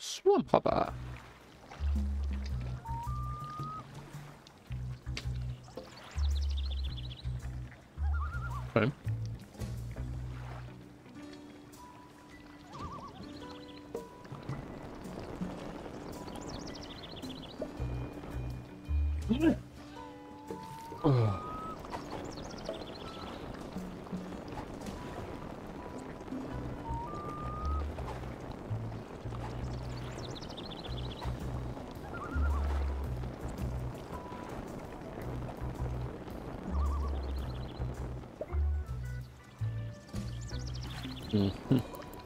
Swamp hopper. Okay. Oh. Mm-hmm.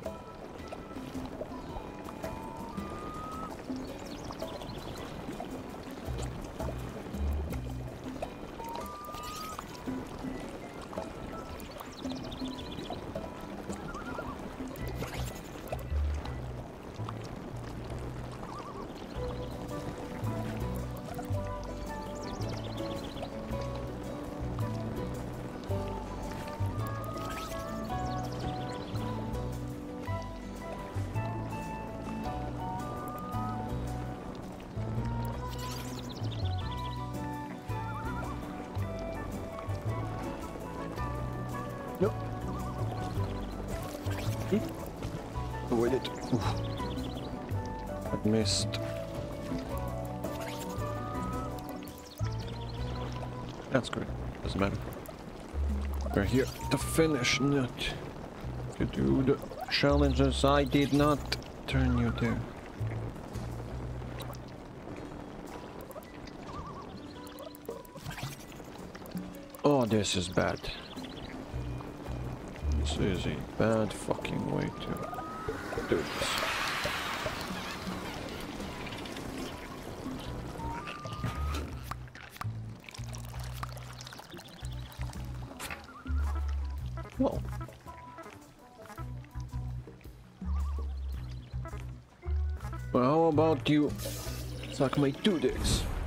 Nope. Avoid it. Oof. I missed. That's good. Doesn't matter. We're here to finish, not to do the challenges. I did not turn you there. Oh, this is bad. This is a bad fucking way to do this. Well. Well, how about you suck my 2 dicks?